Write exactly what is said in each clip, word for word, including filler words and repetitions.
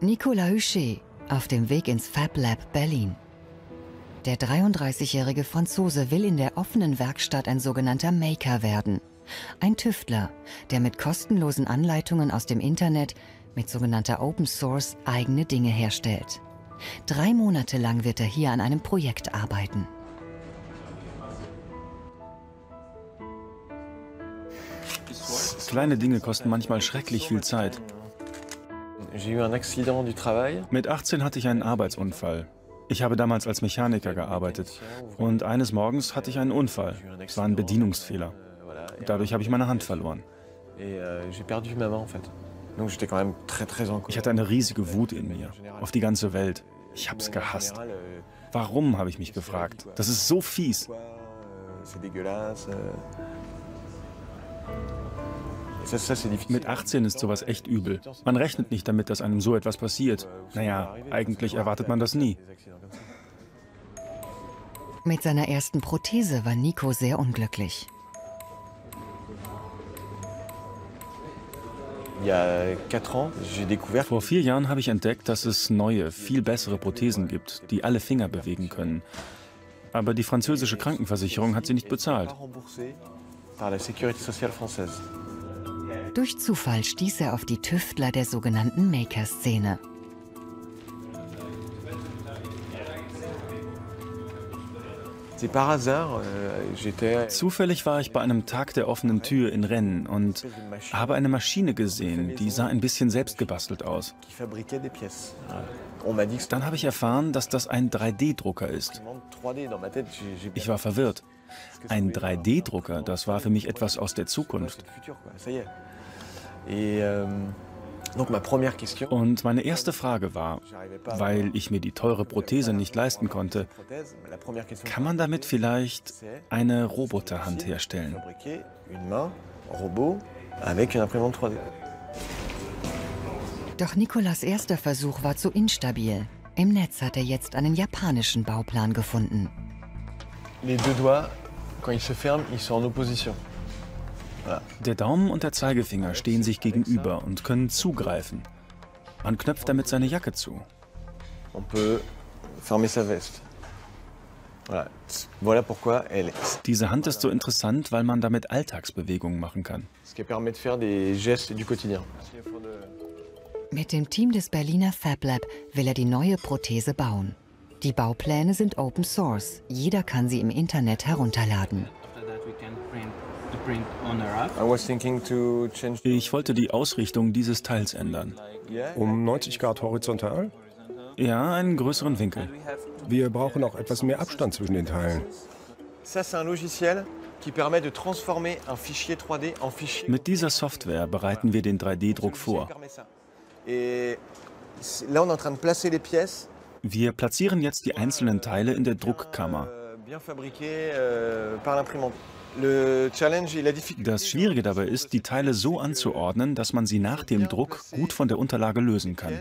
Nicolas Huchet auf dem Weg ins Fab Lab Berlin. Der dreiunddreißigjährige Franzose will in der offenen Werkstatt ein sogenannter Maker werden. Ein Tüftler, der mit kostenlosen Anleitungen aus dem Internet, mit sogenannter Open Source, eigene Dinge herstellt. Drei Monate lang wird er hier an einem Projekt arbeiten. Kleine Dinge kosten manchmal schrecklich viel Zeit. Mit achtzehn hatte ich einen Arbeitsunfall. Ich habe damals als Mechaniker gearbeitet. Und eines Morgens hatte ich einen Unfall. Es war ein Bedienungsfehler. Dadurch habe ich meine Hand verloren. Ich hatte eine riesige Wut in mir, auf die ganze Welt. Ich habe es gehasst. Warum, habe ich mich gefragt. Das ist so fies. Mit achtzehn ist sowas echt übel. Man rechnet nicht damit, dass einem so etwas passiert. Naja, eigentlich erwartet man das nie. Mit seiner ersten Prothese war Nico sehr unglücklich. Vor vier Jahren habe ich entdeckt, dass es neue, viel bessere Prothesen gibt, die alle Finger bewegen können. Aber die französische Krankenversicherung hat sie nicht bezahlt. Durch Zufall stieß er auf die Tüftler der sogenannten Maker-Szene. Zufällig war ich bei einem Tag der offenen Tür in Rennes und habe eine Maschine gesehen, die sah ein bisschen selbstgebastelt aus. Dann habe ich erfahren, dass das ein drei D Drucker ist. Ich war verwirrt. Ein drei D Drucker, das war für mich etwas aus der Zukunft. Und meine erste Frage war, weil ich mir die teure Prothese nicht leisten konnte, kann man damit vielleicht eine Roboterhand herstellen? Doch Nicolas' erster Versuch war zu instabil. Im Netz hat er jetzt einen japanischen Bauplan gefunden. Der Daumen und der Zeigefinger stehen sich gegenüber und können zugreifen. Man knöpft damit seine Jacke zu. Diese Hand ist so interessant, weil man damit Alltagsbewegungen machen kann. Mit dem Team des Berliner Fab Lab will er die neue Prothese bauen. Die Baupläne sind Open Source. Jeder kann sie im Internet herunterladen. Ich wollte die Ausrichtung dieses Teils ändern. Um neunzig Grad horizontal? Ja, einen größeren Winkel. Wir brauchen auch etwas mehr Abstand zwischen den Teilen. Mit dieser Software bereiten wir den drei D Druck vor. Wir platzieren jetzt die einzelnen Teile in der Druckkammer. Das Schwierige dabei ist, die Teile so anzuordnen, dass man sie nach dem Druck gut von der Unterlage lösen kann.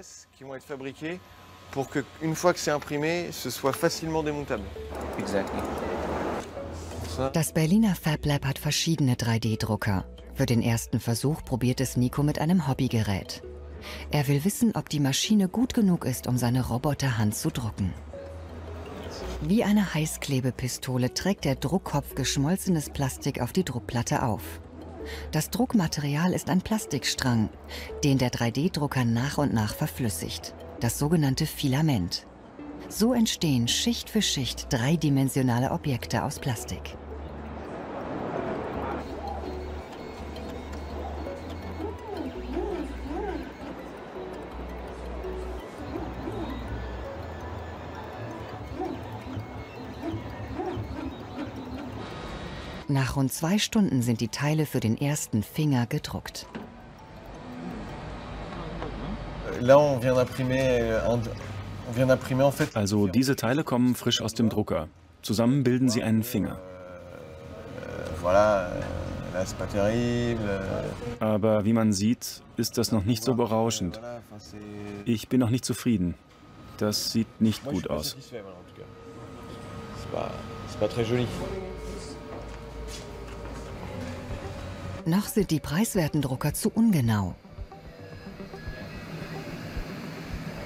Das Berliner Fab Lab hat verschiedene drei D Drucker. Für den ersten Versuch probiert es Nico mit einem Hobbygerät. Er will wissen, ob die Maschine gut genug ist, um seine Roboterhand zu drucken. Wie eine Heißklebepistole trägt der Druckkopf geschmolzenes Plastik auf die Druckplatte auf. Das Druckmaterial ist ein Plastikstrang, den der drei D Drucker nach und nach verflüssigt. Das sogenannte Filament. So entstehen Schicht für Schicht dreidimensionale Objekte aus Plastik. Nach rund zwei Stunden sind die Teile für den ersten Finger gedruckt. Also diese Teile kommen frisch aus dem Drucker. Zusammen bilden sie einen Finger. Aber wie man sieht, ist das noch nicht so berauschend. Ich bin noch nicht zufrieden. Das sieht nicht gut aus. Noch sind die preiswerten Drucker zu ungenau.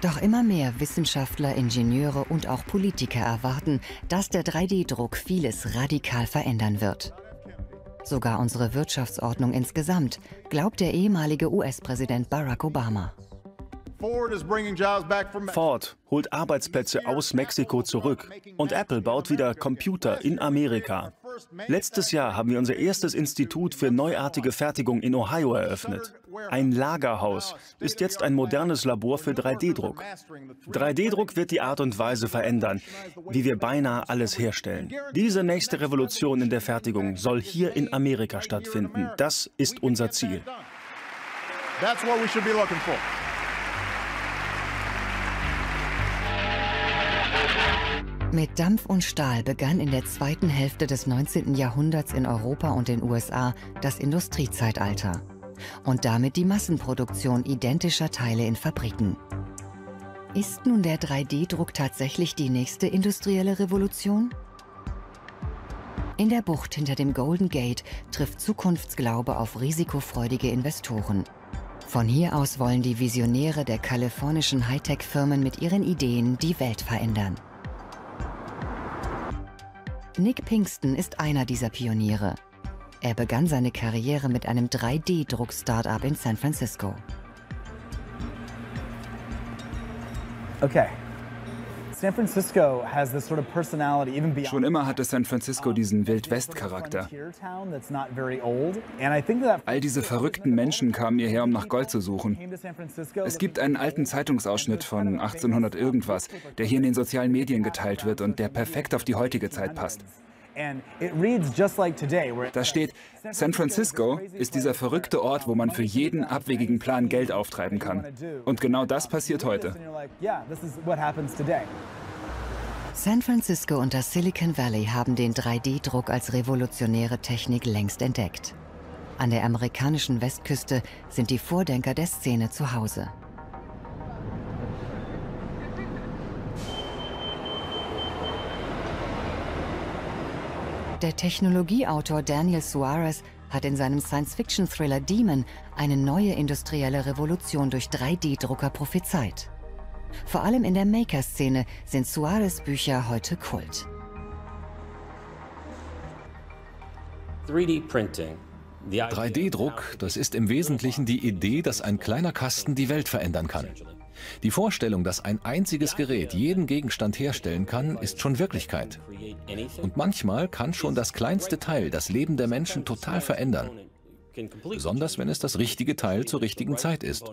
Doch immer mehr Wissenschaftler, Ingenieure und auch Politiker erwarten, dass der drei D Druck vieles radikal verändern wird. Sogar unsere Wirtschaftsordnung insgesamt, glaubt der ehemalige U S-Präsident Barack Obama. Ford holt Arbeitsplätze aus Mexiko zurück und Apple baut wieder Computer in Amerika. Letztes Jahr haben wir unser erstes Institut für neuartige Fertigung in Ohio eröffnet. Ein Lagerhaus ist jetzt ein modernes Labor für drei D Druck. drei D Druck wird die Art und Weise verändern, wie wir beinahe alles herstellen. Diese nächste Revolution in der Fertigung soll hier in Amerika stattfinden. Das ist unser Ziel. Mit Dampf und Stahl begann in der zweiten Hälfte des neunzehnten Jahrhunderts in Europa und den U S A das Industriezeitalter und damit die Massenproduktion identischer Teile in Fabriken. Ist nun der drei D Druck tatsächlich die nächste industrielle Revolution? In der Bucht hinter dem Golden Gate trifft Zukunftsglaube auf risikofreudige Investoren. Von hier aus wollen die Visionäre der kalifornischen Hightech-Firmen mit ihren Ideen die Welt verändern. Nick Pinkston ist einer dieser Pioniere. Er begann seine Karriere mit einem drei D Druck-Startup in San Francisco. Okay. San Francisco has this sort of personality, even beyond. Schon immer hatte San Francisco diesen Wild-West-Charakter. All diese verrückten Menschen kamen hierher, um nach Gold zu suchen. Es gibt einen alten Zeitungsausschnitt von achtzehnhundert irgendwas, der hier in den sozialen Medien geteilt wird und der perfekt auf die heutige Zeit passt. Da steht, San Francisco ist dieser verrückte Ort, wo man für jeden abwegigen Plan Geld auftreiben kann. Und genau das passiert heute. San Francisco und das Silicon Valley haben den drei D Druck als revolutionäre Technik längst entdeckt. An der amerikanischen Westküste sind die Vordenker der Szene zu Hause. Der Technologieautor Daniel Suarez hat in seinem Science-Fiction-Thriller Demon eine neue industrielle Revolution durch drei D Drucker prophezeit. Vor allem in der Maker-Szene sind Suarez Bücher heute Kult. drei D Druck, das ist im Wesentlichen die Idee, dass ein kleiner Kasten die Welt verändern kann. Die Vorstellung, dass ein einziges Gerät jeden Gegenstand herstellen kann, ist schon Wirklichkeit. Und manchmal kann schon das kleinste Teil das Leben der Menschen total verändern. Besonders wenn es das richtige Teil zur richtigen Zeit ist.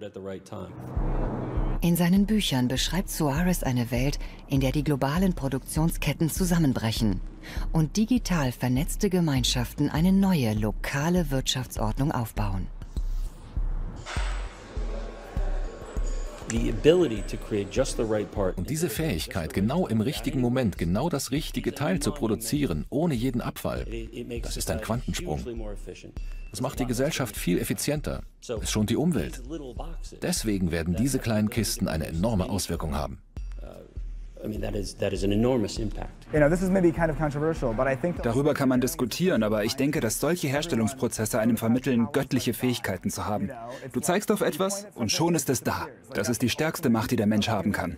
In seinen Büchern beschreibt Suarez eine Welt, in der die globalen Produktionsketten zusammenbrechen und digital vernetzte Gemeinschaften eine neue, lokale Wirtschaftsordnung aufbauen. Und diese Fähigkeit, genau im richtigen Moment genau das richtige Teil zu produzieren, ohne jeden Abfall, das ist ein Quantensprung. Das macht die Gesellschaft viel effizienter. Es schont die Umwelt. Deswegen werden diese kleinen Kisten eine enorme Auswirkung haben. Darüber kann man diskutieren, aber ich denke, dass solche Herstellungsprozesse einem vermitteln, göttliche Fähigkeiten zu haben. Du zeigst auf etwas und schon ist es da. Das ist die stärkste Macht, die der Mensch haben kann.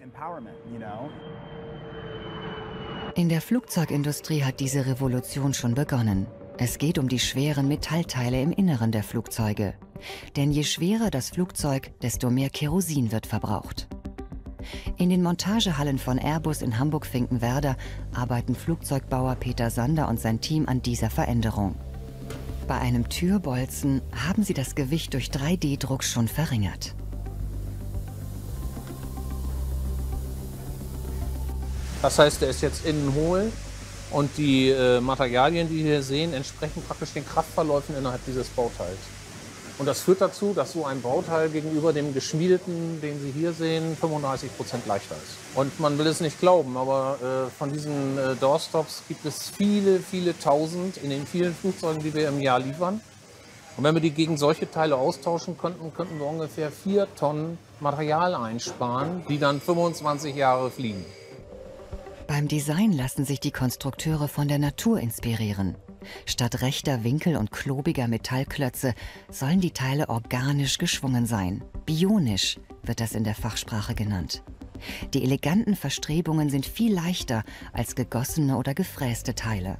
In der Flugzeugindustrie hat diese Revolution schon begonnen. Es geht um die schweren Metallteile im Inneren der Flugzeuge. Denn je schwerer das Flugzeug, desto mehr Kerosin wird verbraucht. In den Montagehallen von Airbus in Hamburg-Finkenwerder arbeiten Flugzeugbauer Peter Sander und sein Team an dieser Veränderung. Bei einem Türbolzen haben sie das Gewicht durch drei D Druck schon verringert. Das heißt, er ist jetzt innen hohl und die äh, Materialien, die wir hier sehen, entsprechen praktisch den Kraftverläufen innerhalb dieses Bauteils. Und das führt dazu, dass so ein Bauteil gegenüber dem geschmiedeten, den Sie hier sehen, fünfunddreißig Prozent leichter ist. Und man will es nicht glauben, aber äh, von diesen äh, Doorstops gibt es viele, viele Tausend in den vielen Flugzeugen, die wir im Jahr liefern. Und wenn wir die gegen solche Teile austauschen könnten, könnten wir ungefähr vier Tonnen Material einsparen, die dann fünfundzwanzig Jahre fliegen. Beim Design lassen sich die Konstrukteure von der Natur inspirieren. Statt rechter Winkel und klobiger Metallklötze sollen die Teile organisch geschwungen sein, bionisch, wird das in der Fachsprache genannt. Die eleganten Verstrebungen sind viel leichter als gegossene oder gefräste Teile.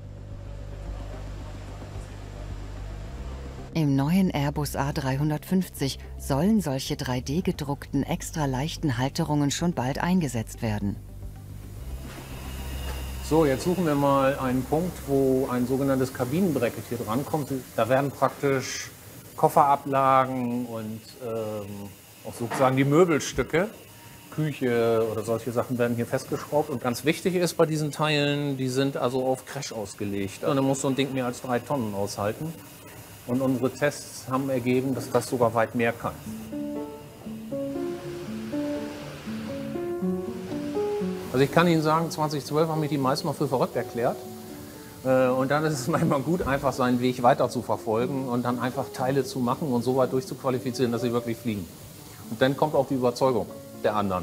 Im neuen Airbus A dreihundertfünfzig sollen solche drei D gedruckten, extra leichten Halterungen schon bald eingesetzt werden. So, jetzt suchen wir mal einen Punkt, wo ein sogenanntes Kabinenbracket hier drankommt. Da werden praktisch Kofferablagen und ähm, auch sozusagen die Möbelstücke, Küche oder solche Sachen werden hier festgeschraubt. Und ganz wichtig ist bei diesen Teilen, die sind also auf Crash ausgelegt. Und dann muss so ein Ding mehr als drei Tonnen aushalten. Und unsere Tests haben ergeben, dass das sogar weit mehr kann. Also ich kann Ihnen sagen, zweitausendzwölf haben mich die meisten noch für verrückt erklärt. Und dann ist es manchmal gut, einfach seinen Weg weiter zu verfolgen und dann einfach Teile zu machen und so weit durchzuqualifizieren, dass sie wirklich fliegen. Und dann kommt auch die Überzeugung der anderen.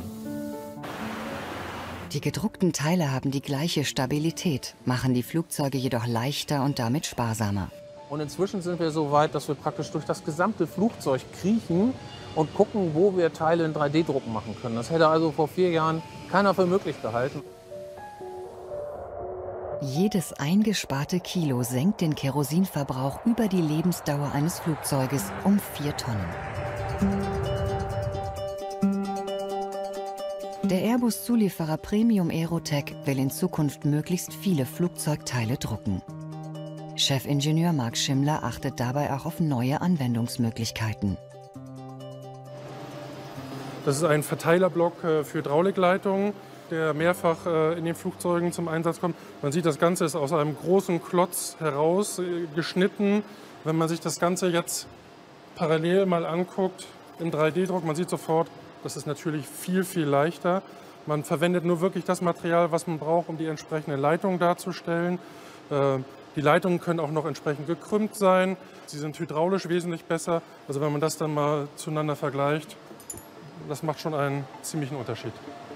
Die gedruckten Teile haben die gleiche Stabilität, machen die Flugzeuge jedoch leichter und damit sparsamer. Und inzwischen sind wir so weit, dass wir praktisch durch das gesamte Flugzeug kriechen und gucken, wo wir Teile in drei D Druck machen können. Das hätte also vor vier Jahren keiner für möglich gehalten. Jedes eingesparte Kilo senkt den Kerosinverbrauch über die Lebensdauer eines Flugzeuges um vier Tonnen. Der Airbus-Zulieferer Premium Aerotech will in Zukunft möglichst viele Flugzeugteile drucken. Chefingenieur Marc Schimmler achtet dabei auch auf neue Anwendungsmöglichkeiten. Das ist ein Verteilerblock für Hydraulikleitungen, der mehrfach in den Flugzeugen zum Einsatz kommt. Man sieht, das Ganze ist aus einem großen Klotz heraus geschnitten. Wenn man sich das Ganze jetzt parallel mal anguckt im drei D Druck, man sieht sofort, das ist natürlich viel, viel leichter. Man verwendet nur wirklich das Material, was man braucht, um die entsprechende Leitung darzustellen. Die Leitungen können auch noch entsprechend gekrümmt sein. Sie sind hydraulisch wesentlich besser. Also wenn man das dann mal zueinander vergleicht, das macht schon einen ziemlichen Unterschied.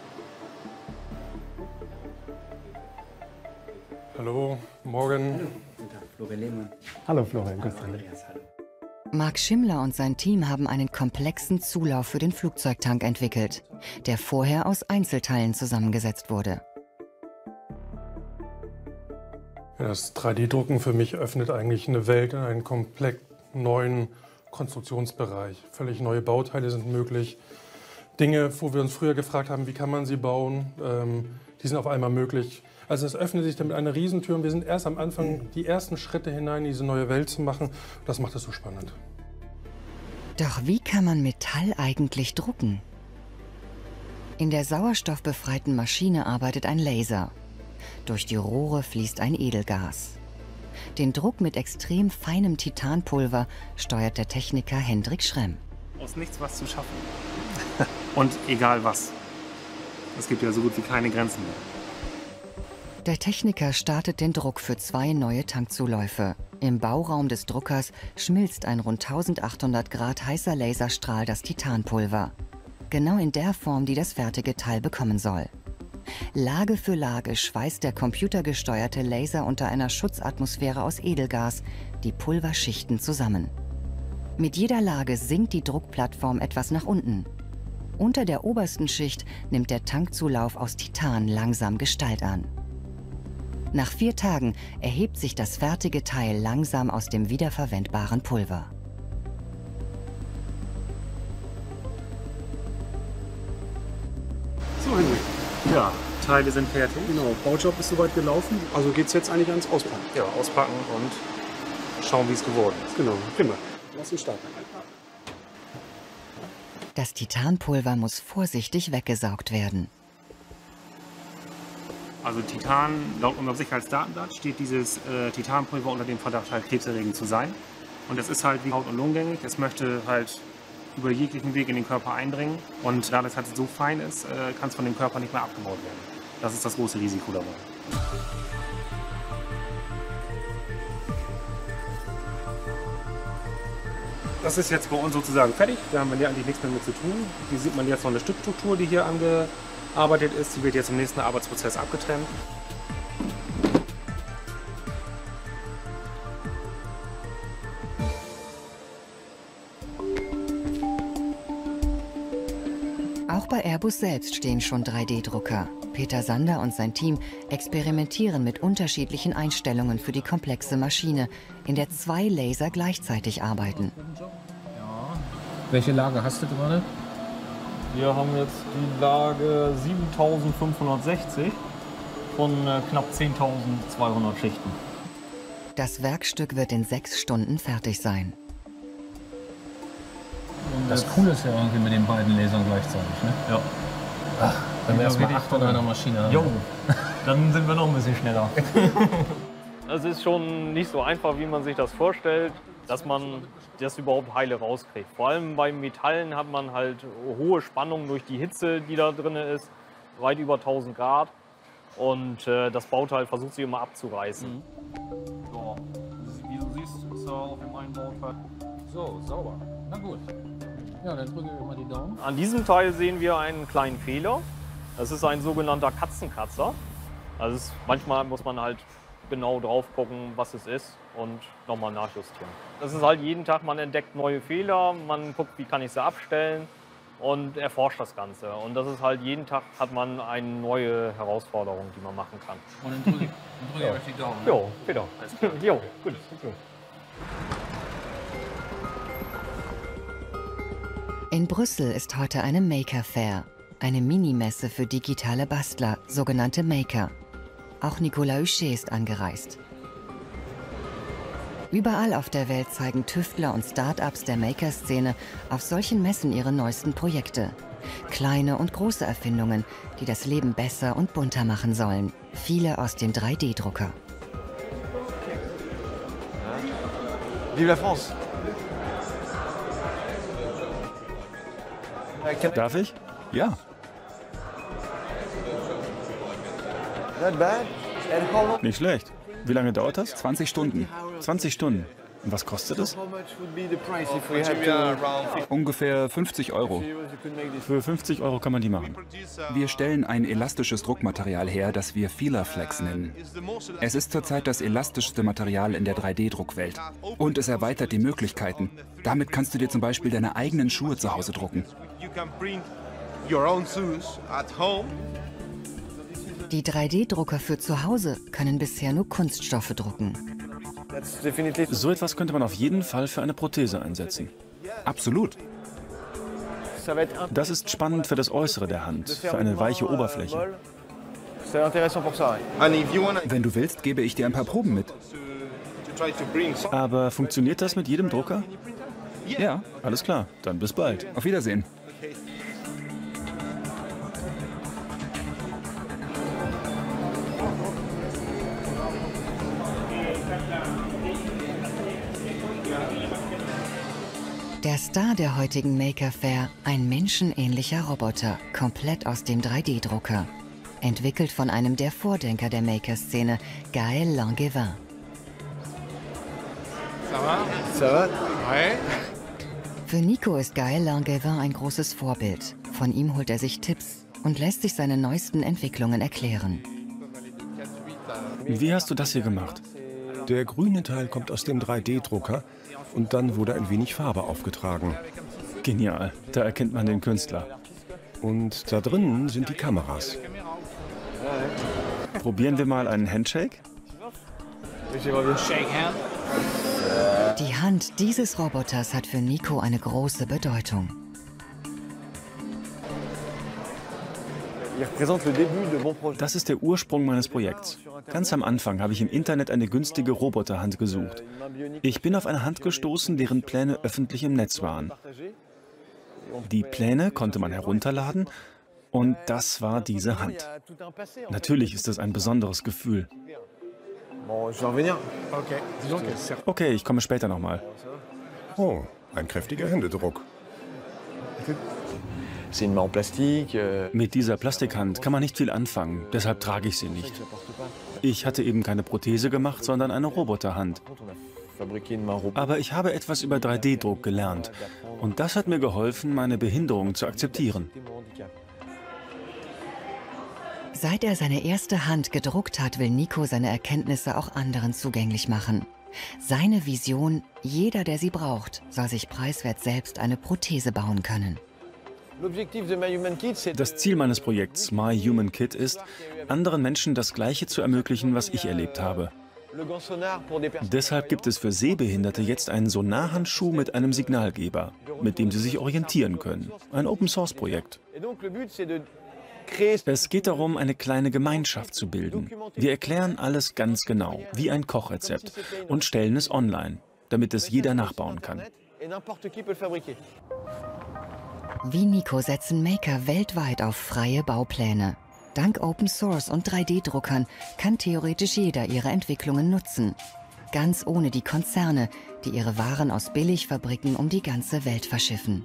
Hallo, morgen. Hallo, guten Tag, Florian Lehmann. Hallo Florian, grüß dich. Andreas, hallo. Marc Schimmler und sein Team haben einen komplexen Zulauf für den Flugzeugtank entwickelt, der vorher aus Einzelteilen zusammengesetzt wurde. Das drei D Drucken für mich öffnet eigentlich eine Welt in einen komplett neuen Konstruktionsbereich. Völlig neue Bauteile sind möglich. Dinge, wo wir uns früher gefragt haben, wie kann man sie bauen, ähm, die sind auf einmal möglich. Also es öffnet sich damit eine Riesentür und wir sind erst am Anfang, die ersten Schritte hinein in diese neue Welt zu machen. Das macht es so spannend. Doch wie kann man Metall eigentlich drucken? In der sauerstoffbefreiten Maschine arbeitet ein Laser. Durch die Rohre fließt ein Edelgas. Den Druck mit extrem feinem Titanpulver steuert der Techniker Hendrik Schremm. Aus nichts was zu schaffen. Und egal was. Es gibt ja so gut wie keine Grenzen mehr. Der Techniker startet den Druck für zwei neue Tankzuläufe. Im Bauraum des Druckers schmilzt ein rund eintausendachthundert Grad heißer Laserstrahl das Titanpulver. Genau in der Form, die das fertige Teil bekommen soll. Lage für Lage schweißt der computergesteuerte Laser unter einer Schutzatmosphäre aus Edelgas die Pulverschichten zusammen. Mit jeder Lage sinkt die Druckplattform etwas nach unten. Unter der obersten Schicht nimmt der Tankzulauf aus Titan langsam Gestalt an. Nach vier Tagen erhebt sich das fertige Teil langsam aus dem wiederverwendbaren Pulver. So, Henrik. Ja, Teile sind fertig. Genau, Baujob ist soweit gelaufen. Also geht es jetzt eigentlich ans Auspacken. Ja, auspacken und schauen, wie es geworden ist. Genau, prima. Lass uns starten. Das Titanpulver muss vorsichtig weggesaugt werden. Also Titan, laut unserem Sicherheitsdatenblatt steht dieses äh, Titanpulver unter dem Verdacht, halt krebserregend zu sein. Und es ist halt wie Haut- und Lungengängig. Es möchte halt über jeglichen Weg in den Körper eindringen. Und da das halt so fein ist, äh, kann es von dem Körper nicht mehr abgebaut werden. Das ist das große Risiko dabei. Das ist jetzt bei uns sozusagen fertig. Da haben wir hier eigentlich nichts mehr mit zu tun. Hier sieht man jetzt noch eine Stückstruktur, die hier angearbeitet ist. Die wird jetzt im nächsten Arbeitsprozess abgetrennt. Auch bei Airbus selbst stehen schon drei D Drucker. Peter Sander und sein Team experimentieren mit unterschiedlichen Einstellungen für die komplexe Maschine, in der zwei Laser gleichzeitig arbeiten. Welche Lage hast du gerade? Wir haben jetzt die Lage siebentausendfünfhundertsechzig von äh, knapp zehntausendzweihundert Schichten. Das Werkstück wird in sechs Stunden fertig sein. Das Coole ist ja irgendwie mit den beiden Lasern gleichzeitig, ne? Ja. Ach, wenn wir erstmal acht an einer Maschine haben. Jo, dann sind wir noch ein bisschen schneller. Es ist schon nicht so einfach, wie man sich das vorstellt, dass man das überhaupt heile rauskriegt. Vor allem bei Metallen hat man halt hohe Spannungen durch die Hitze, die da drin ist, weit über tausend Grad. Und äh, das Bauteil versucht sich immer abzureißen. Mhm. So, wie du siehst, ist er auf dem einen Bauteil. So, sauber. Na gut. Ja, dann drücke ich mal die Daumen. An diesem Teil sehen wir einen kleinen Fehler. Das ist ein sogenannter Katzenkratzer. Also es, manchmal muss man halt genau drauf gucken, was es ist und nochmal nachjustieren. Das ist halt jeden Tag, man entdeckt neue Fehler, man guckt, wie kann ich sie abstellen und erforscht das Ganze. Und das ist halt, jeden Tag hat man eine neue Herausforderung, die man machen kann. Und dann drücke ich, dann drücke ich euch die Daumen. Jo, bitte. Alles klar. Jo, gut. gut. In Brüssel ist heute eine Maker Fair, eine Minimesse für digitale Bastler, sogenannte Maker. Auch Nicolas Huchet ist angereist. Überall auf der Welt zeigen Tüftler und Start-ups der Maker-Szene auf solchen Messen ihre neuesten Projekte. Kleine und große Erfindungen, die das Leben besser und bunter machen sollen. Viele aus dem drei D Drucker. Vive la France! Darf ich? Ja. Nicht schlecht. Wie lange dauert das? zwanzig Stunden. zwanzig Stunden. Und was kostet es? Ungefähr fünfzig Euro. Für fünfzig Euro kann man die machen. Wir stellen ein elastisches Druckmaterial her, das wir Feelerflex nennen. Es ist zurzeit das elastischste Material in der drei D Druckwelt. Und es erweitert die Möglichkeiten. Damit kannst du dir zum Beispiel deine eigenen Schuhe zu Hause drucken. Die drei D Drucker für zu Hause können bisher nur Kunststoffe drucken. So etwas könnte man auf jeden Fall für eine Prothese einsetzen. Absolut. Das ist spannend für das Äußere der Hand, für eine weiche Oberfläche. Wenn du willst, gebe ich dir ein paar Proben mit. Aber funktioniert das mit jedem Drucker? Ja. Alles klar, dann bis bald. Auf Wiedersehen. Der Star der heutigen Maker Fair, ein menschenähnlicher Roboter, komplett aus dem drei D Drucker. Entwickelt von einem der Vordenker der Maker-Szene, Gaël Langevin. Ça va? Ça va? Ouais. Für Nico ist Gaël Langevin ein großes Vorbild. Von ihm holt er sich Tipps und lässt sich seine neuesten Entwicklungen erklären. Wie hast du das hier gemacht? Der grüne Teil kommt aus dem drei D Drucker und dann wurde ein wenig Farbe aufgetragen. Genial, da erkennt man den Künstler. Und da drinnen sind die Kameras. Probieren wir mal einen Handshake? Die Hand dieses Roboters hat für Nico eine große Bedeutung. Das ist der Ursprung meines Projekts. Ganz am Anfang habe ich im Internet eine günstige Roboterhand gesucht. Ich bin auf eine Hand gestoßen, deren Pläne öffentlich im Netz waren. Die Pläne konnte man herunterladen und das war diese Hand. Natürlich ist das ein besonderes Gefühl. Okay, ich komme später nochmal. Oh, ein kräftiger Händedruck. Mit dieser Plastikhand kann man nicht viel anfangen, deshalb trage ich sie nicht. Ich hatte eben keine Prothese gemacht, sondern eine Roboterhand. Aber ich habe etwas über drei D Druck gelernt und das hat mir geholfen, meine Behinderung zu akzeptieren. Seit er seine erste Hand gedruckt hat, will Nico seine Erkenntnisse auch anderen zugänglich machen. Seine Vision, jeder, der sie braucht, soll sich preiswert selbst eine Prothese bauen können. Das Ziel meines Projekts My Human Kit ist, anderen Menschen das Gleiche zu ermöglichen, was ich erlebt habe. Deshalb gibt es für Sehbehinderte jetzt einen Sonarhandschuh mit einem Signalgeber, mit dem sie sich orientieren können. Ein Open-Source-Projekt. Es geht darum, eine kleine Gemeinschaft zu bilden. Wir erklären alles ganz genau, wie ein Kochrezept, und stellen es online, damit es jeder nachbauen kann. Wie Nico setzen Maker weltweit auf freie Baupläne. Dank Open Source und drei D Druckern kann theoretisch jeder ihre Entwicklungen nutzen. Ganz ohne die Konzerne, die ihre Waren aus Billigfabriken um die ganze Welt verschiffen.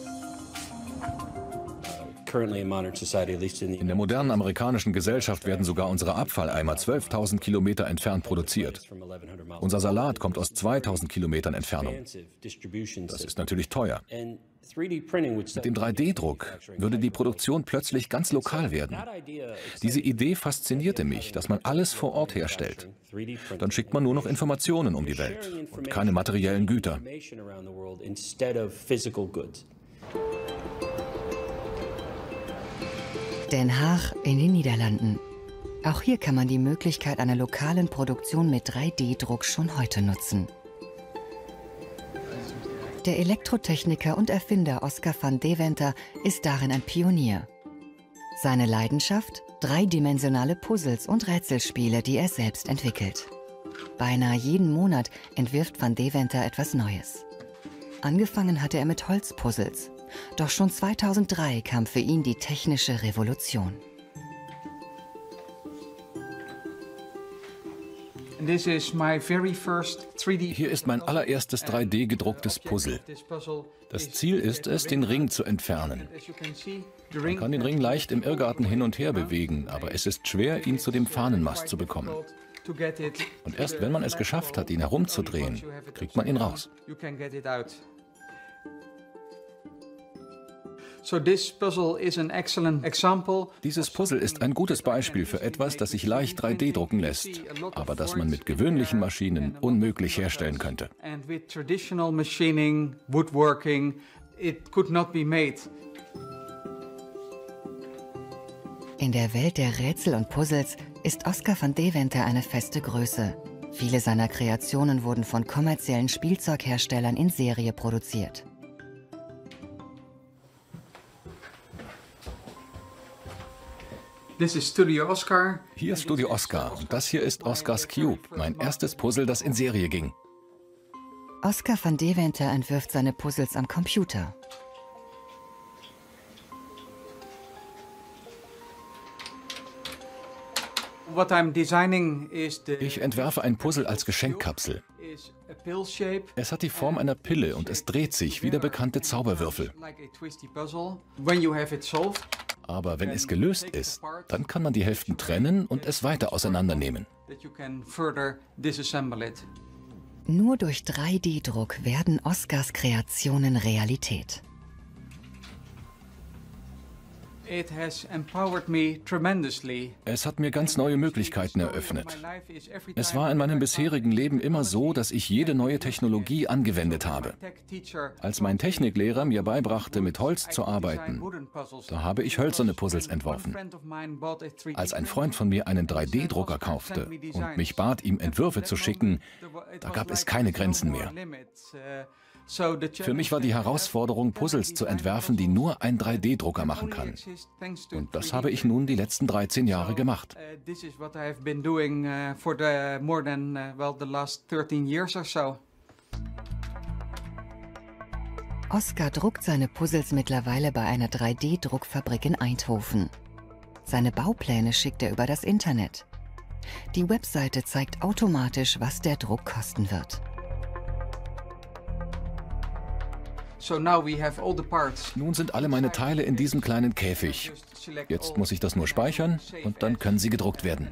In der modernen amerikanischen Gesellschaft werden sogar unsere Abfalleimer zwölftausend Kilometer entfernt produziert. Unser Salat kommt aus zweitausend Kilometern Entfernung. Das ist natürlich teuer. Mit dem drei D Druck würde die Produktion plötzlich ganz lokal werden. Diese Idee faszinierte mich, dass man alles vor Ort herstellt. Dann schickt man nur noch Informationen um die Welt und keine materiellen Güter. Den Haag in den Niederlanden. Auch hier kann man die Möglichkeit einer lokalen Produktion mit drei D Druck schon heute nutzen. Der Elektrotechniker und Erfinder Oscar van Deventer ist darin ein Pionier. Seine Leidenschaft? Dreidimensionale Puzzles und Rätselspiele, die er selbst entwickelt. Beinahe jeden Monat entwirft van Deventer etwas Neues. Angefangen hatte er mit Holzpuzzles. Doch schon zweitausenddrei kam für ihn die technische Revolution. Hier ist mein allererstes drei D gedrucktes Puzzle. Das Ziel ist es, den Ring zu entfernen. Man kann den Ring leicht im Irrgarten hin und her bewegen, aber es ist schwer, ihn zu dem Fahnenmast zu bekommen. Und erst wenn man es geschafft hat, ihn herumzudrehen, kriegt man ihn raus. Dieses Puzzle ist ein gutes Beispiel für etwas, das sich leicht drei D drucken lässt, aber das man mit gewöhnlichen Maschinen unmöglich herstellen könnte. In der Welt der Rätsel und Puzzles ist Oscar van Deventer eine feste Größe. Viele seiner Kreationen wurden von kommerziellen Spielzeugherstellern in Serie produziert. Hier ist Studio Oscar und das hier ist Oscars Cube, mein erstes Puzzle, das in Serie ging. Oscar van Deventer entwirft seine Puzzles am Computer. Ich entwerfe ein Puzzle als Geschenkkapsel. Es hat die Form einer Pille und es dreht sich wie der bekannte Zauberwürfel. Aber wenn es gelöst ist, dann kann man die Hälften trennen und es weiter auseinandernehmen. Nur durch drei D Druck werden Oscars Kreationen Realität. Es hat mir ganz neue Möglichkeiten eröffnet. Es war in meinem bisherigen Leben immer so, dass ich jede neue Technologie angewendet habe. Als mein Techniklehrer mir beibrachte, mit Holz zu arbeiten, da habe ich hölzerne Puzzles entworfen. Als ein Freund von mir einen drei D Drucker kaufte und mich bat, ihm Entwürfe zu schicken, da gab es keine Grenzen mehr. Für mich war die Herausforderung, Puzzles zu entwerfen, die nur ein drei D Drucker machen kann. Und das habe ich nun die letzten dreizehn Jahre gemacht. Oscar druckt seine Puzzles mittlerweile bei einer drei D Druckfabrik in Eindhoven. Seine Baupläne schickt er über das Internet. Die Webseite zeigt automatisch, was der Druck kosten wird. Nun sind alle meine Teile in diesem kleinen Käfig. Jetzt muss ich das nur speichern und dann können sie gedruckt werden.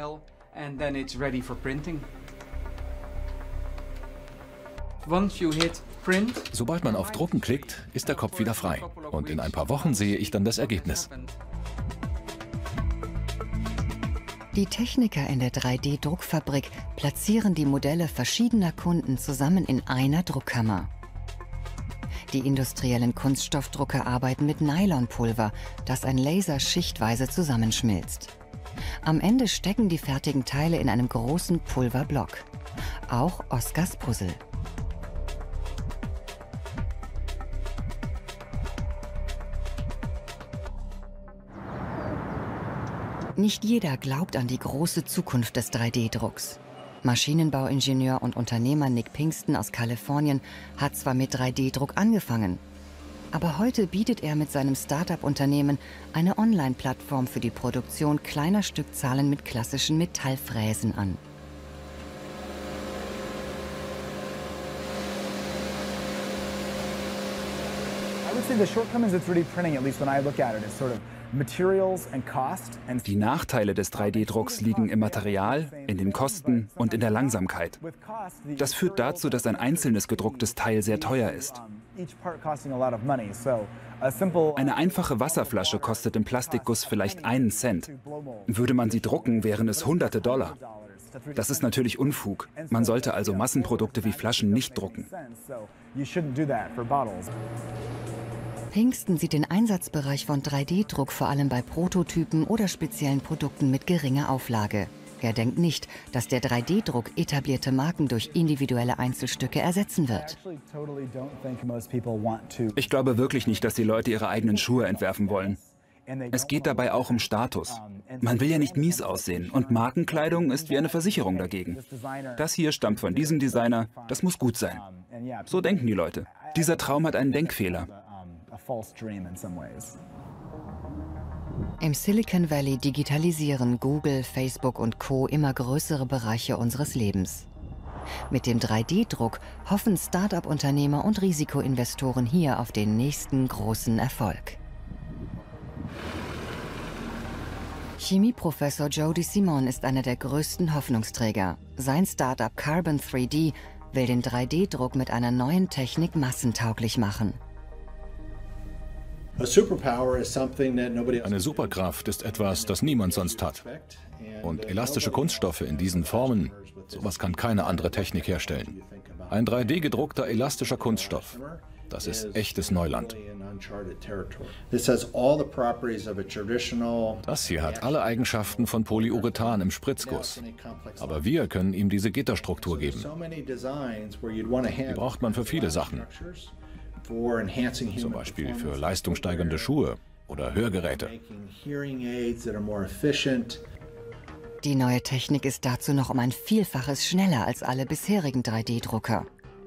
Sobald man auf Drucken klickt, ist der Kopf wieder frei. Und in ein paar Wochen sehe ich dann das Ergebnis. Die Techniker in der drei D Druckfabrik platzieren die Modelle verschiedener Kunden zusammen in einer Druckkammer. Die industriellen Kunststoffdrucker arbeiten mit Nylonpulver, das ein Laser schichtweise zusammenschmilzt. Am Ende stecken die fertigen Teile in einem großen Pulverblock. Auch Oskars Puzzle. Nicht jeder glaubt an die große Zukunft des drei D Drucks. Maschinenbauingenieur und Unternehmer Nick Pinkston aus Kalifornien hat zwar mit drei D Druck angefangen, aber heute bietet er mit seinem Start-up-Unternehmen eine Online-Plattform für die Produktion kleiner Stückzahlen mit klassischen Metallfräsen an. I would say the shortcomings of three D printing, at least when I look at it, is sort of materials and cost. Die Nachteile des drei D Drucks liegen im Material, in den Kosten und in der Langsamkeit. Das führt dazu, dass ein einzelnes gedrucktes Teil sehr teuer ist. Eine einfache Wasserflasche kostet im Plastikguss vielleicht einen Cent. Würde man sie drucken, wären es hunderte Dollar. Das ist natürlich Unfug. Man sollte also Massenprodukte wie Flaschen nicht drucken. Pinkston sieht den Einsatzbereich von drei D Druck vor allem bei Prototypen oder speziellen Produkten mit geringer Auflage. Er denkt nicht, dass der drei D Druck etablierte Marken durch individuelle Einzelstücke ersetzen wird. Ich glaube wirklich nicht, dass die Leute ihre eigenen Schuhe entwerfen wollen. Es geht dabei auch um Status. Man will ja nicht mies aussehen und Markenkleidung ist wie eine Versicherung dagegen. Das hier stammt von diesem Designer, das muss gut sein. So denken die Leute. Dieser Traum hat einen Denkfehler. Im Silicon Valley digitalisieren Google, Facebook und Co. immer größere Bereiche unseres Lebens. Mit dem drei D Druck hoffen Start-up-Unternehmer und Risikoinvestoren hier auf den nächsten großen Erfolg. Chemieprofessor Joe DeSimone ist einer der größten Hoffnungsträger. Sein Start-up Carbon drei D will den drei D Druck mit einer neuen Technik massentauglich machen. Eine Superkraft ist etwas, das niemand sonst hat. Und elastische Kunststoffe in diesen Formen, sowas kann keine andere Technik herstellen. Ein drei D gedruckter elastischer Kunststoff, das ist echtes Neuland. Das hier hat alle Eigenschaften von Polyurethan im Spritzguss. Aber wir können ihm diese Gitterstruktur geben. Die braucht man für viele Sachen. Zum Beispiel für leistungssteigernde Schuhe oder Hörgeräte. Die neue Technik ist dazu noch um ein Vielfaches schneller als alle bisherigen drei D Drucker.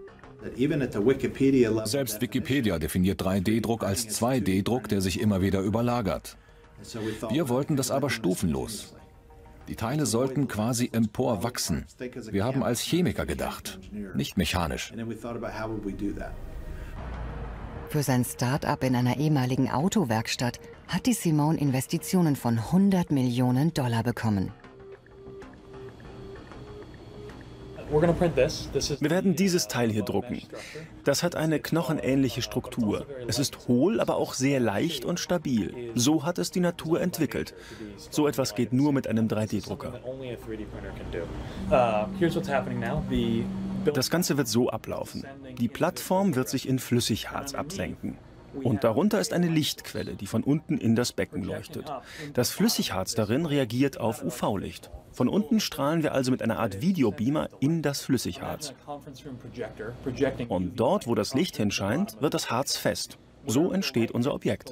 Selbst Wikipedia definiert drei D Druck als zwei D Druck, der sich immer wieder überlagert. Wir wollten das aber stufenlos. Die Teile sollten quasi emporwachsen. Wir haben als Chemiker gedacht, nicht mechanisch. Für sein Start-up in einer ehemaligen Autowerkstatt hat DeSimone Investitionen von hundert Millionen Dollar bekommen. Wir werden dieses Teil hier drucken. Das hat eine knochenähnliche Struktur. Es ist hohl, aber auch sehr leicht und stabil. So hat es die Natur entwickelt. So etwas geht nur mit einem drei D Drucker. Das Ganze wird so ablaufen. Die Plattform wird sich in Flüssigharz absenken. Und darunter ist eine Lichtquelle, die von unten in das Becken leuchtet. Das Flüssigharz darin reagiert auf U V-Licht. Von unten strahlen wir also mit einer Art Videobeamer in das Flüssigharz. Und dort, wo das Licht hinscheint, wird das Harz fest. So entsteht unser Objekt.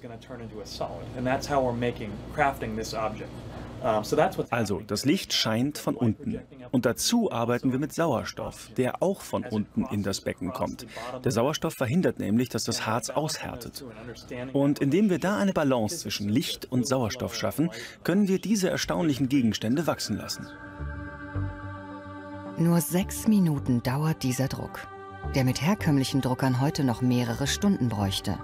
Also, das Licht scheint von unten. Und dazu arbeiten wir mit Sauerstoff, der auch von unten in das Becken kommt. Der Sauerstoff verhindert nämlich, dass das Harz aushärtet. Und indem wir da eine Balance zwischen Licht und Sauerstoff schaffen, können wir diese erstaunlichen Gegenstände wachsen lassen. Nur sechs Minuten dauert dieser Druck, der mit herkömmlichen Druckern heute noch mehrere Stunden bräuchte.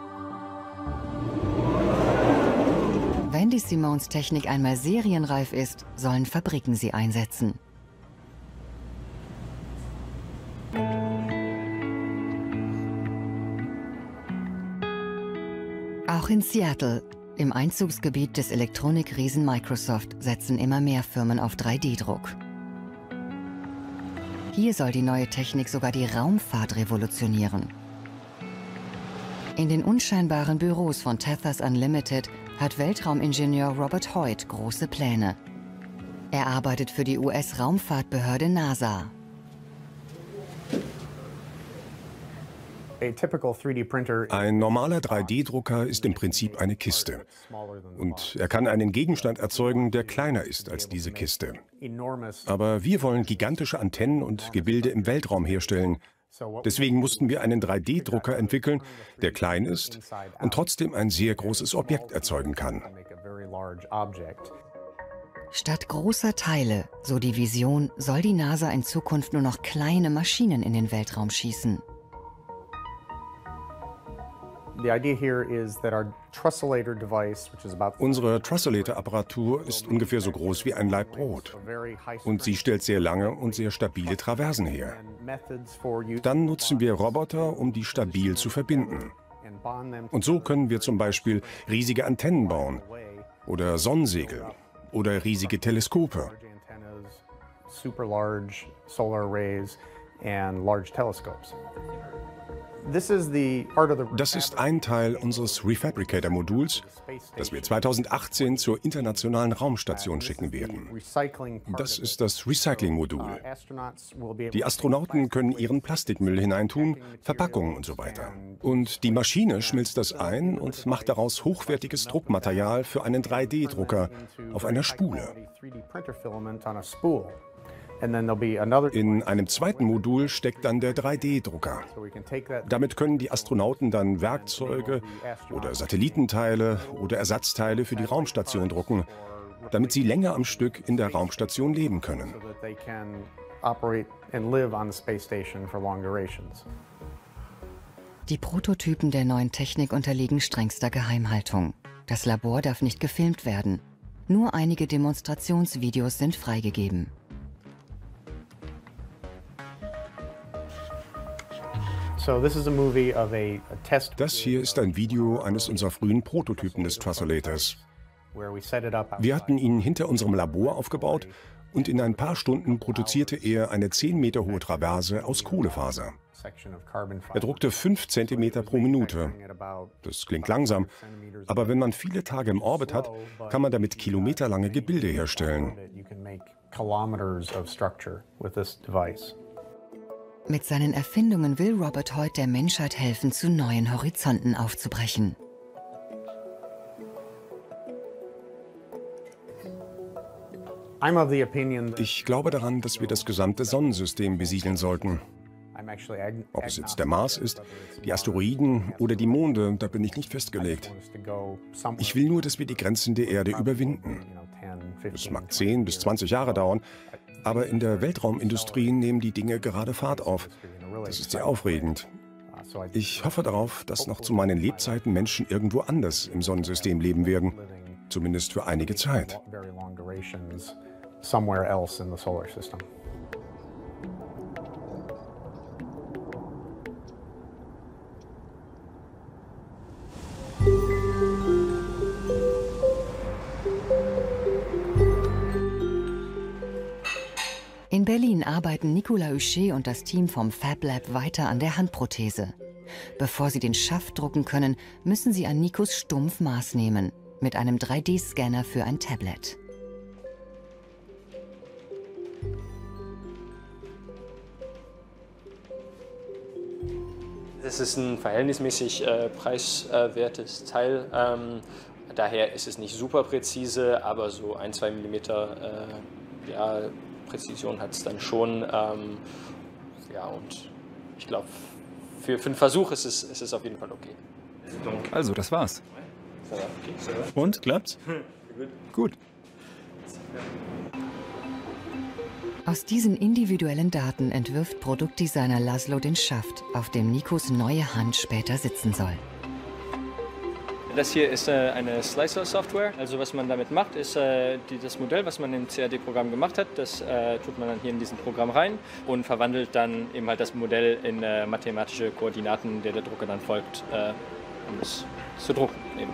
Wenn DeSimones Technik einmal serienreif ist, sollen Fabriken sie einsetzen. Auch in Seattle, im Einzugsgebiet des Elektronikriesen Microsoft, setzen immer mehr Firmen auf drei D Druck. Hier soll die neue Technik sogar die Raumfahrt revolutionieren. In den unscheinbaren Büros von Tethers Unlimited hat Weltraumingenieur Robert Hoyt große Pläne. Er arbeitet für die U S-Raumfahrtbehörde NASA. Ein normaler drei D Drucker ist im Prinzip eine Kiste. Und er kann einen Gegenstand erzeugen, der kleiner ist als diese Kiste. Aber wir wollen gigantische Antennen und Gebilde im Weltraum herstellen. Deswegen mussten wir einen drei D Drucker entwickeln, der klein ist und trotzdem ein sehr großes Objekt erzeugen kann. Statt großer Teile, so die Vision, soll die NASA in Zukunft nur noch kleine Maschinen in den Weltraum schießen. Unsere Trusselator-Apparatur ist ungefähr so groß wie ein Laib Brot. Und sie stellt sehr lange und sehr stabile Traversen her. Dann nutzen wir Roboter, um die stabil zu verbinden. Und so können wir zum Beispiel riesige Antennen bauen oder Sonnensegel oder riesige Teleskope. Das ist ein Teil unseres Refabricator-Moduls, das wir zweitausendachtzehn zur Internationalen Raumstation schicken werden. Das ist das Recycling-Modul. Die Astronauten können ihren Plastikmüll hineintun, Verpackungen und so weiter. Und die Maschine schmilzt das ein und macht daraus hochwertiges Druckmaterial für einen drei D Drucker auf einer Spule. In einem zweiten Modul steckt dann der drei D Drucker. Damit können die Astronauten dann Werkzeuge oder Satellitenteile oder Ersatzteile für die Raumstation drucken, damit sie länger am Stück in der Raumstation leben können. Die Prototypen der neuen Technik unterliegen strengster Geheimhaltung. Das Labor darf nicht gefilmt werden. Nur einige Demonstrationsvideos sind freigegeben. Das hier ist ein Video eines unserer frühen Prototypen des Trussolators. Wir hatten ihn hinter unserem Labor aufgebaut und in ein paar Stunden produzierte er eine zehn Meter hohe Traverse aus Kohlefaser. Er druckte fünf Zentimeter pro Minute. Das klingt langsam, aber wenn man viele Tage im Orbit hat, kann man damit kilometerlange Gebilde herstellen. Mit seinen Erfindungen will Robert Hoyt der Menschheit helfen, zu neuen Horizonten aufzubrechen. Ich glaube daran, dass wir das gesamte Sonnensystem besiedeln sollten. Ob es jetzt der Mars ist, die Asteroiden oder die Monde, da bin ich nicht festgelegt. Ich will nur, dass wir die Grenzen der Erde überwinden. Es mag zehn bis zwanzig Jahre dauern, aber in der Weltraumindustrie nehmen die Dinge gerade Fahrt auf. Das ist sehr aufregend. Ich hoffe darauf, dass noch zu meinen Lebzeiten Menschen irgendwo anders im Sonnensystem leben werden. Zumindest für einige Zeit. In Berlin arbeiten Nicolas Huchet und das Team vom Fab Lab weiter an der Handprothese. Bevor sie den Schaft drucken können, müssen sie an Nikos Stumpf Maß nehmen, mit einem drei D Scanner für ein Tablet. Das ist ein verhältnismäßig äh, preiswertes Teil. Ähm, daher ist es nicht super präzise, aber so ein, zwei Millimeter äh, ja, Präzision hat es dann schon. Ähm, ja, und ich glaube, für, für einen Versuch ist es, ist es auf jeden Fall okay. Also, das war's. Und, klappt's? Gut. Aus diesen individuellen Daten entwirft Produktdesigner Laszlo den Schaft, auf dem Nikos neue Hand später sitzen soll. Das hier ist äh, eine Slicer-Software. Also was man damit macht, ist äh, die, das Modell, was man im C A D-Programm gemacht hat, das äh, tut man dann hier in diesem Programm rein und verwandelt dann eben halt das Modell in äh, mathematische Koordinaten, der der Drucker dann folgt, äh, um es zu drucken. Eben.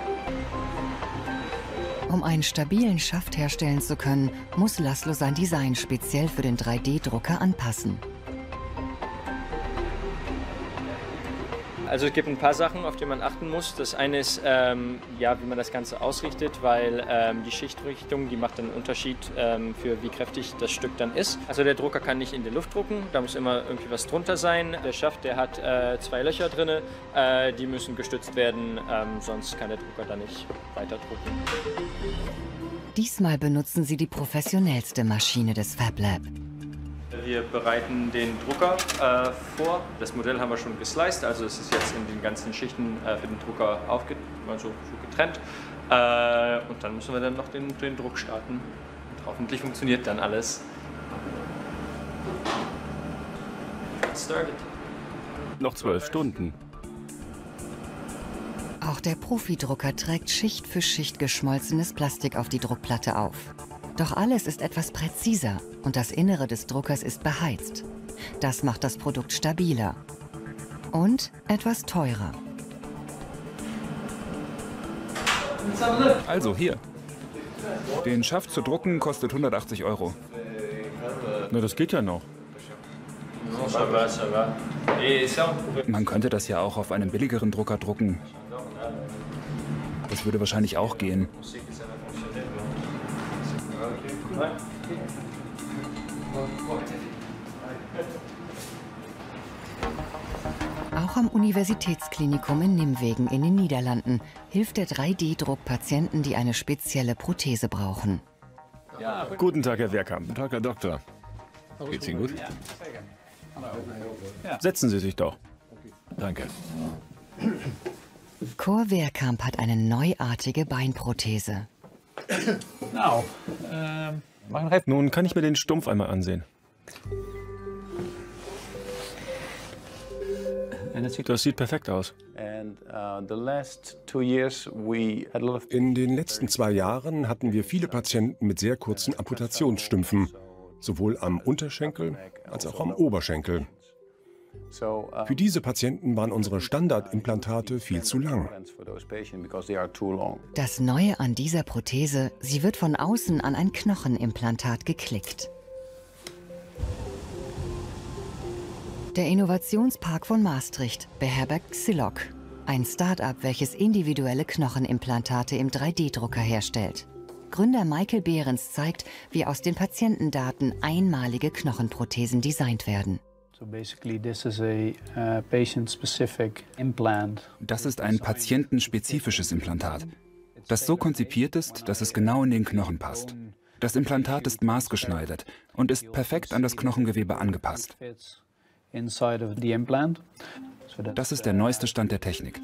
Um einen stabilen Schaft herstellen zu können, muss Laszlo sein Design speziell für den drei D Drucker anpassen. Also es gibt ein paar Sachen, auf die man achten muss. Das eine ist, ähm, ja, wie man das Ganze ausrichtet, weil ähm, die Schichtrichtung, die macht einen Unterschied ähm, für wie kräftig das Stück dann ist. Also der Drucker kann nicht in die Luft drucken, da muss immer irgendwie was drunter sein. Der Schaft, der hat äh, zwei Löcher drin, äh, die müssen gestützt werden, ähm, sonst kann der Drucker da nicht weiter drucken. Diesmal benutzen sie die professionellste Maschine des Fab Lab. Wir bereiten den Drucker äh, vor. Das Modell haben wir schon gesliced, also es ist jetzt in den ganzen Schichten äh, für den Drucker aufge also so getrennt. Äh, und dann müssen wir dann noch den, den Druck starten. Und hoffentlich funktioniert dann alles. Started. Noch zwölf Stunden. Auch der Profidrucker trägt Schicht für Schicht geschmolzenes Plastik auf die Druckplatte auf. Doch alles ist etwas präziser und das Innere des Druckers ist beheizt. Das macht das Produkt stabiler und etwas teurer. Also hier. Den Schaft zu drucken kostet hundertachtzig Euro. Na, das geht ja noch. Man könnte das ja auch auf einem billigeren Drucker drucken. Das würde wahrscheinlich auch gehen. Auch am Universitätsklinikum in Nimwegen in den Niederlanden hilft der drei D Druck Patienten, die eine spezielle Prothese brauchen. Ja. Guten Tag, Herr Wehrkamp. Guten Tag, Herr Doktor. Geht's Ihnen gut? Setzen Sie sich doch. Danke. Cor Wehrkamp hat eine neuartige Beinprothese. Now, ähm, Nun kann ich mir den Stumpf einmal ansehen. Das sieht perfekt aus. In den letzten zwei Jahren hatten wir viele Patienten mit sehr kurzen Amputationsstümpfen, sowohl am Unterschenkel als auch am Oberschenkel. Für diese Patienten waren unsere Standardimplantate viel zu lang. Das Neue an dieser Prothese, sie wird von außen an ein Knochenimplantat geklickt. Der Innovationspark von Maastricht beherbergt Xilog, ein Start-up, welches individuelle Knochenimplantate im drei D Drucker herstellt. Gründer Michael Behrens zeigt, wie aus den Patientendaten einmalige Knochenprothesen designt werden. Das ist ein patientenspezifisches Implantat, das so konzipiert ist, dass es genau in den Knochen passt. Das Implantat ist maßgeschneidert und ist perfekt an das Knochengewebe angepasst. Das ist der neueste Stand der Technik.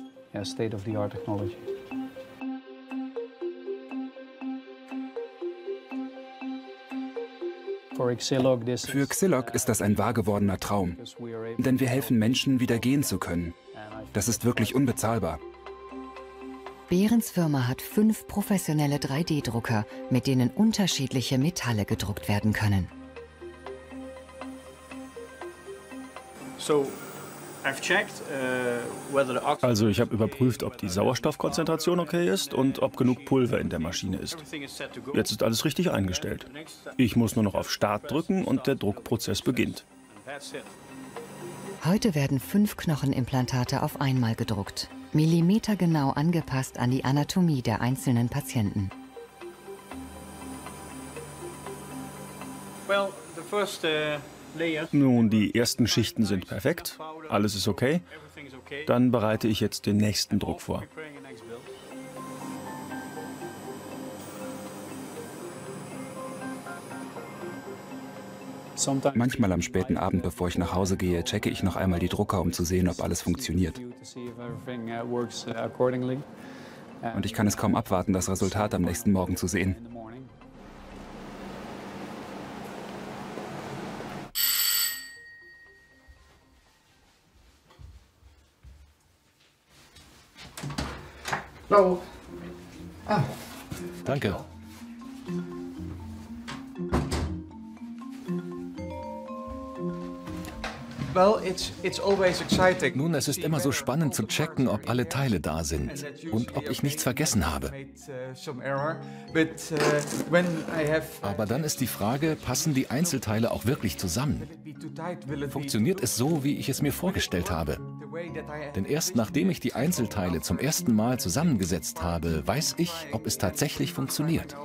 Für Xilog ist das ein wahrgewordener Traum, denn wir helfen Menschen, wieder gehen zu können. Das ist wirklich unbezahlbar. Behrens Firma hat fünf professionelle drei D Drucker, mit denen unterschiedliche Metalle gedruckt werden können. Also ich habe überprüft, ob die Sauerstoffkonzentration okay ist und ob genug Pulver in der Maschine ist. Jetzt ist alles richtig eingestellt. Ich muss nur noch auf Start drücken und der Druckprozess beginnt. Heute werden fünf Knochenimplantate auf einmal gedruckt, millimetergenau angepasst an die Anatomie der einzelnen Patienten. Nun, die ersten Schichten sind perfekt, alles ist okay. Dann bereite ich jetzt den nächsten Druck vor. Manchmal am späten Abend, bevor ich nach Hause gehe, checke ich noch einmal die Drucker, um zu sehen, ob alles funktioniert. Und ich kann es kaum abwarten, das Resultat am nächsten Morgen zu sehen. Hallo. Ah. Danke. Nun, es ist immer so spannend zu checken, ob alle Teile da sind und ob ich nichts vergessen habe. Aber dann ist die Frage, passen die Einzelteile auch wirklich zusammen? Funktioniert es so, wie ich es mir vorgestellt habe? Denn erst nachdem ich die Einzelteile zum ersten Mal zusammengesetzt habe, weiß ich, ob es tatsächlich funktioniert.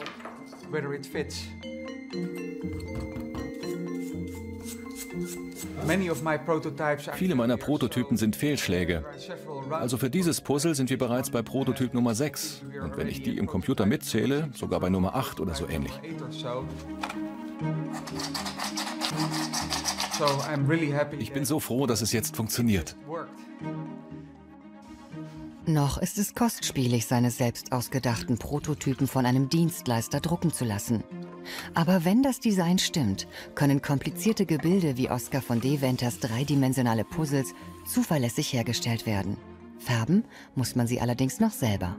Viele meiner Prototypen sind Fehlschläge. Also für dieses Puzzle sind wir bereits bei Prototyp Nummer sechs. Und wenn ich die im Computer mitzähle, sogar bei Nummer acht oder so ähnlich. Ich bin so froh, dass es jetzt funktioniert. Noch ist es kostspielig, seine selbst ausgedachten Prototypen von einem Dienstleister drucken zu lassen. Aber wenn das Design stimmt, können komplizierte Gebilde wie Oscar von Deventers dreidimensionale Puzzles zuverlässig hergestellt werden. Färben muss man sie allerdings noch selber.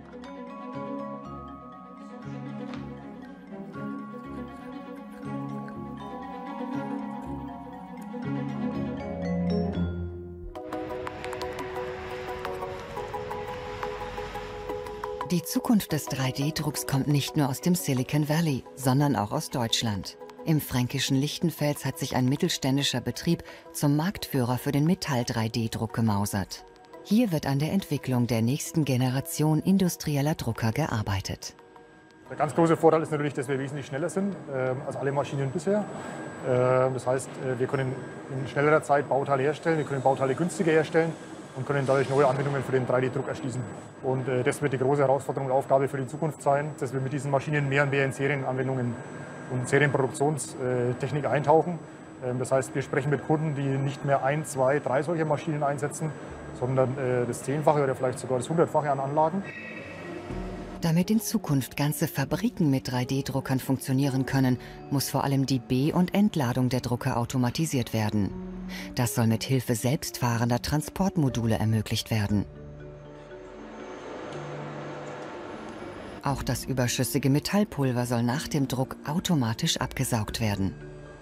Die Zukunft des drei D Drucks kommt nicht nur aus dem Silicon Valley, sondern auch aus Deutschland. Im fränkischen Lichtenfels hat sich ein mittelständischer Betrieb zum Marktführer für den Metall drei D Druck gemausert. Hier wird an der Entwicklung der nächsten Generation industrieller Drucker gearbeitet. Der ganz große Vorteil ist natürlich, dass wir wesentlich schneller sind äh, als alle Maschinen bisher. Äh, das heißt, äh, wir können in schnellerer Zeit Bauteile herstellen, wir können Bauteile günstiger herstellen und können dadurch neue Anwendungen für den drei D Druck erschließen. Und äh, das wird die große Herausforderung und Aufgabe für die Zukunft sein, dass wir mit diesen Maschinen mehr und mehr in Serienanwendungen und Serienproduktionstechnik eintauchen. Ähm, das heißt, wir sprechen mit Kunden, die nicht mehr ein, zwei, drei solche Maschinen einsetzen, sondern äh, das Zehnfache oder vielleicht sogar das Hundertfache an Anlagen. Damit in Zukunft ganze Fabriken mit drei D Druckern funktionieren können, muss vor allem die Be- und Entladung der Drucker automatisiert werden. Das soll mit Hilfe selbstfahrender Transportmodule ermöglicht werden. Auch das überschüssige Metallpulver soll nach dem Druck automatisch abgesaugt werden.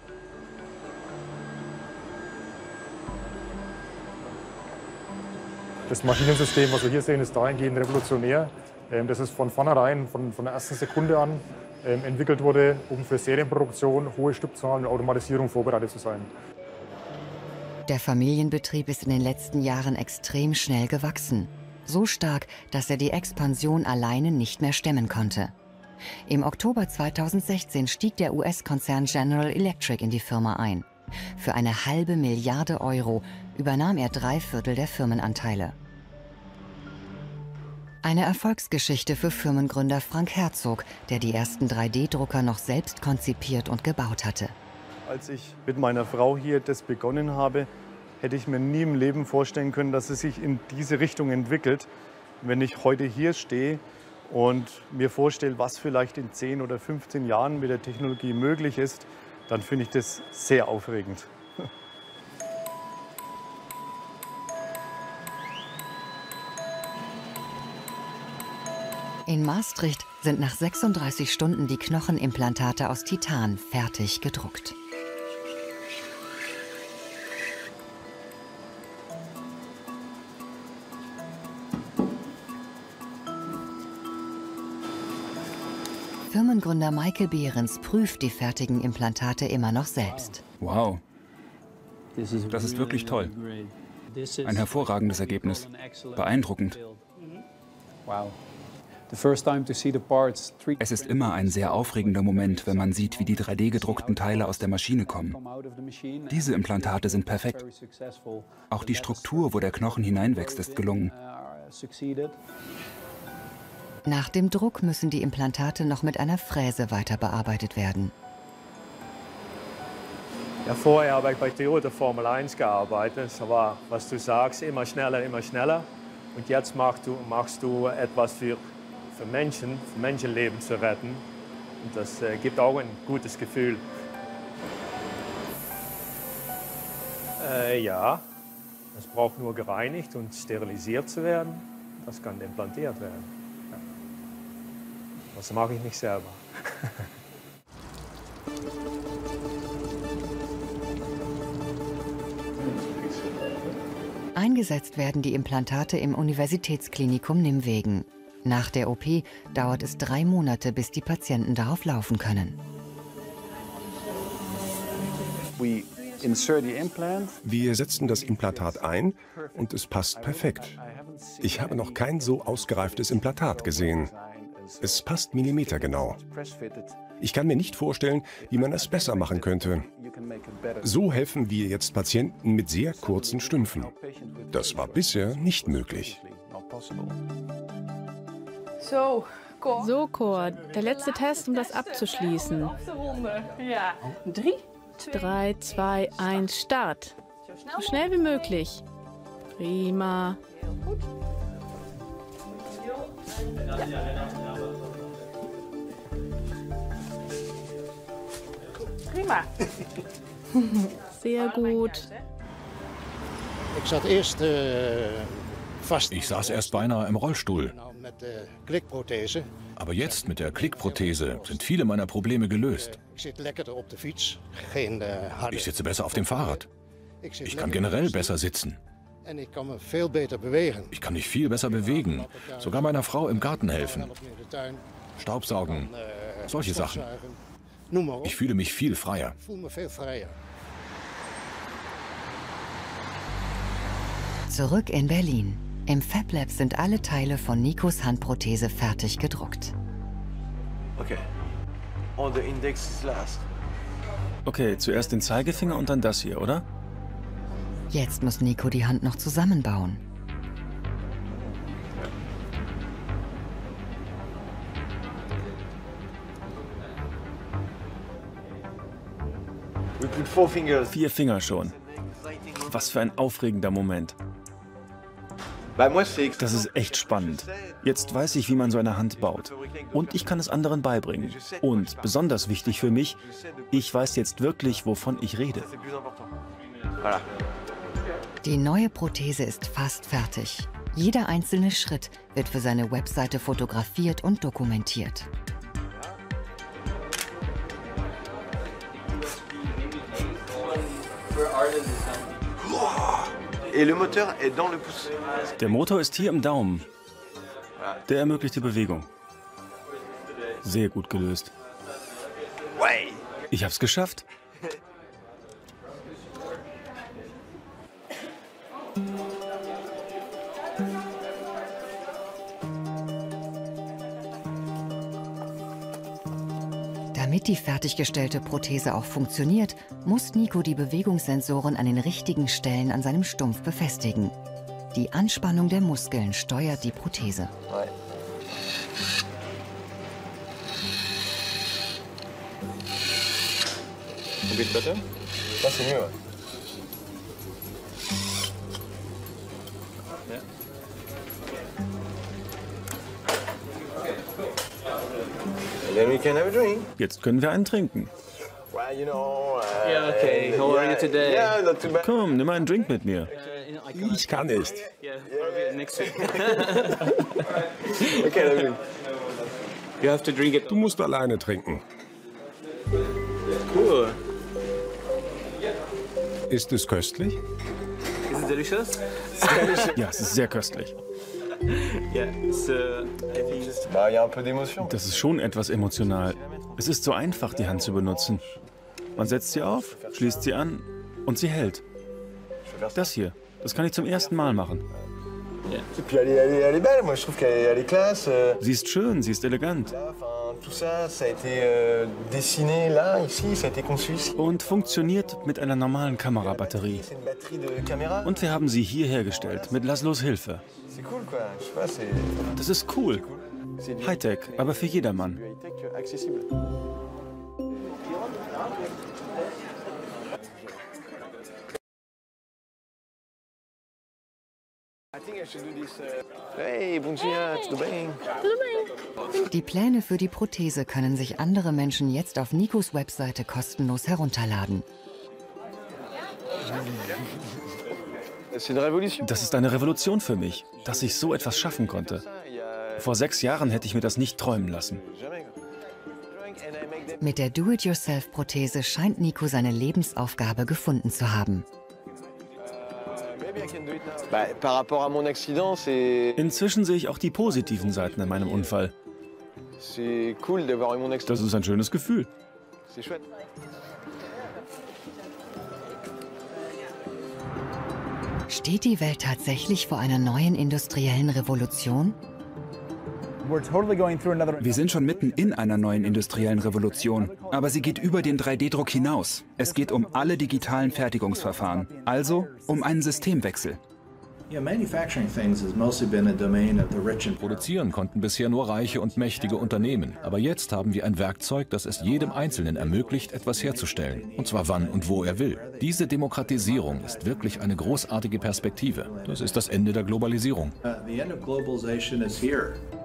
Das Maschinensystem, was wir hier sehen, ist dahingehend revolutionär. Das ist von vornherein, von, von der ersten Sekunde an, ähm, entwickelt wurde, um für Serienproduktion, hohe Stückzahlen und Automatisierung vorbereitet zu sein. Der Familienbetrieb ist in den letzten Jahren extrem schnell gewachsen. So stark, dass er die Expansion alleine nicht mehr stemmen konnte. Im Oktober zweitausendsechzehn stieg der U S-Konzern General Electric in die Firma ein. Für eine halbe Milliarde Euro übernahm er drei Viertel der Firmenanteile. Eine Erfolgsgeschichte für Firmengründer Frank Herzog, der die ersten drei D Drucker noch selbst konzipiert und gebaut hatte. Als ich mit meiner Frau hier das begonnen habe, hätte ich mir nie im Leben vorstellen können, dass es sich in diese Richtung entwickelt. Wenn ich heute hier stehe und mir vorstelle, was vielleicht in zehn oder fünfzehn Jahren mit der Technologie möglich ist, dann finde ich das sehr aufregend. In Maastricht sind nach sechsunddreißig Stunden die Knochenimplantate aus Titan fertig gedruckt. Firmengründer Michael Behrens prüft die fertigen Implantate immer noch selbst. Wow, das ist wirklich toll. Ein hervorragendes Ergebnis. Beeindruckend. Es ist immer ein sehr aufregender Moment, wenn man sieht, wie die drei D gedruckten Teile aus der Maschine kommen. Diese Implantate sind perfekt. Auch die Struktur, wo der Knochen hineinwächst, ist gelungen. Nach dem Druck müssen die Implantate noch mit einer Fräse weiter bearbeitet werden. Ja, vorher habe ich bei Toyota Formel eins gearbeitet. Das war, was du sagst, immer schneller, immer schneller. Und jetzt machst du, machst du etwas für, für Menschen, für Menschenleben zu retten. Und das äh, gibt auch ein gutes Gefühl. Äh, ja, es braucht nur gereinigt und sterilisiert zu werden. Das kann implantiert werden. Ja. Das mache ich nicht selber. Eingesetzt werden die Implantate im Universitätsklinikum Nimwegen. Nach der O P dauert es drei Monate, bis die Patienten darauf laufen können. Wir setzen das Implantat ein und es passt perfekt. Ich habe noch kein so ausgereiftes Implantat gesehen. Es passt millimetergenau. Ich kann mir nicht vorstellen, wie man es besser machen könnte. So helfen wir jetzt Patienten mit sehr kurzen Stümpfen. Das war bisher nicht möglich. So, Cor, der letzte Test, um das abzuschließen. drei, zwei, eins, Start. So schnell wie möglich. Prima. Prima. Sehr gut. Ich zat eerst äh, fast. Ich saß erst beinahe im Rollstuhl. Mit der Klickprothese. Aber jetzt mit der Klickprothese sind viele meiner Probleme gelöst. Ich sitze lekkerder auf der Fiets. Geen, äh, harde... Ich sitze besser auf dem Fahrrad. Ich kann generell besser sitzen. En ik kan me veel beter bewegen. Ich kann mich viel besser bewegen. Sogar meiner Frau im Garten helfen. Staubsaugen. Solche Sachen. Ich fühle mich viel freier. Ich fühle mich viel freier. Zurück in Berlin. Im FabLab sind alle Teile von Nikos Handprothese fertig gedruckt. Okay. Und der Index ist last. Okay, zuerst den Zeigefinger und dann das hier, oder? Jetzt muss Nico die Hand noch zusammenbauen. Vier Finger schon. Was für ein aufregender Moment. Das ist echt spannend. Jetzt weiß ich, wie man so eine Hand baut. Und ich kann es anderen beibringen. Und besonders wichtig für mich, ich weiß jetzt wirklich, wovon ich rede. Die neue Prothese ist fast fertig. Jeder einzelne Schritt wird für seine Webseite fotografiert und dokumentiert. Der Motor ist hier im Daumen. Der ermöglicht die Bewegung. Sehr gut gelöst. Ich hab's geschafft. Damit die fertiggestellte Prothese auch funktioniert, muss Nico die Bewegungssensoren an den richtigen Stellen an seinem Stumpf befestigen. Die Anspannung der Muskeln steuert die Prothese. Wo geht's bitte? Das ist mieux. Jetzt können wir einen trinken. Yeah, okay. How are you today? Komm, nimm einen Drink mit mir. Ich kann nicht. Du musst alleine trinken. Cool. Ist es köstlich? Is it delicious? Ja, es ist sehr köstlich. Das ist schon etwas emotional. Es ist so einfach, die Hand zu benutzen. Man setzt sie auf, schließt sie an und sie hält. Das hier, das kann ich zum ersten Mal machen. Sie ist schön, sie ist elegant. Und funktioniert mit einer normalen Kamerabatterie. Und wir haben sie hier hergestellt, mit Laszlos Hilfe. Das ist cool. Hightech, aber für jedermann. Hey, bom dia, tudo bem? Die Pläne für die Prothese können sich andere Menschen jetzt auf Nikos Webseite kostenlos herunterladen. Das ist eine Revolution für mich, dass ich so etwas schaffen konnte. Vor sechs Jahren hätte ich mir das nicht träumen lassen. Mit der Do-it-yourself-Prothese scheint Nico seine Lebensaufgabe gefunden zu haben. Inzwischen sehe ich auch die positiven Seiten in meinem Unfall. Das ist ein schönes Gefühl. Steht die Welt tatsächlich vor einer neuen industriellen Revolution? Wir sind schon mitten in einer neuen industriellen Revolution, aber sie geht über den drei D Druck hinaus. Es geht um alle digitalen Fertigungsverfahren, also um einen Systemwechsel. Produzieren konnten bisher nur reiche und mächtige Unternehmen. Aber jetzt haben wir ein Werkzeug, das es jedem Einzelnen ermöglicht, etwas herzustellen. Und zwar wann und wo er will. Diese Demokratisierung ist wirklich eine großartige Perspektive. Das ist das Ende der Globalisierung. Uh, the end of globalization is here.